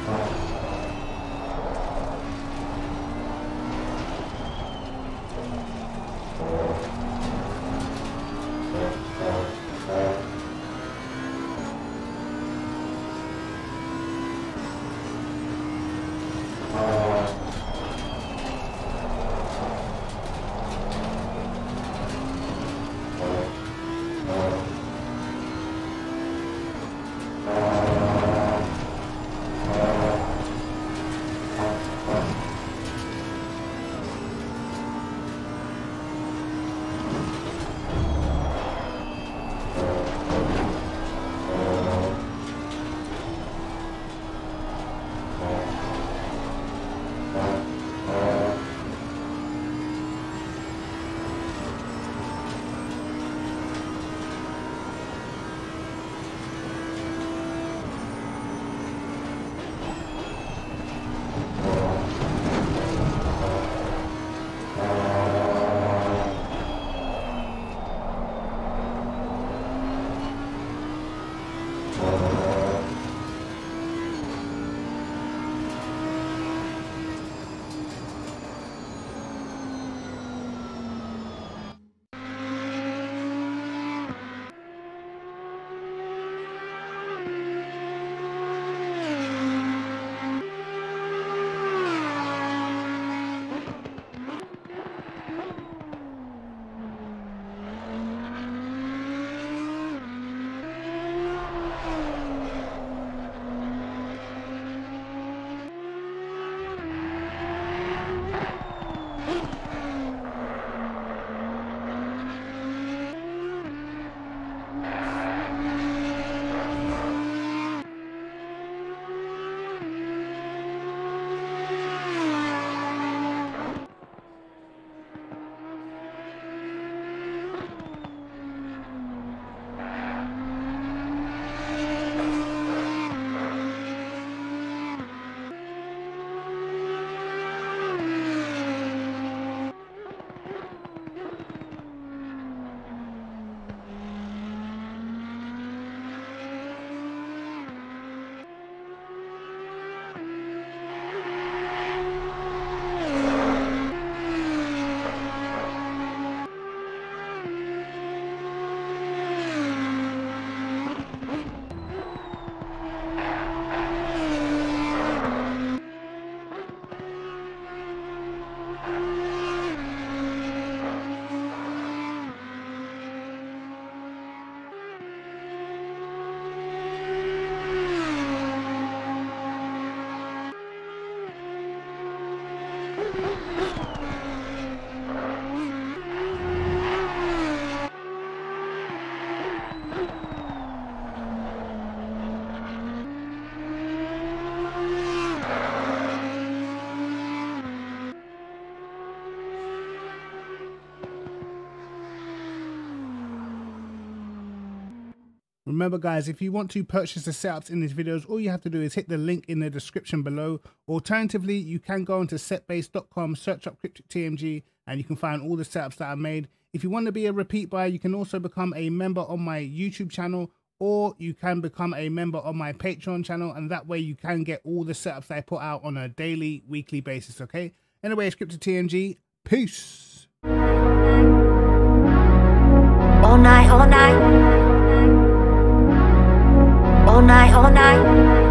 Remember guys, if you want to purchase the setups in these videos, all you have to do is hit the link in the description below. Alternatively, you can go onto setbase.com, search up Cryptic TMG, and you can find all the setups that I made. If you want to be a repeat buyer, you can also become a member on my YouTube channel, or you can become a member on my Patreon channel, and that way you can get all the setups that I put out on a daily, weekly basis, okay? Anyway, it's Cryptic TMG. Peace. All night, all night. All night, all night.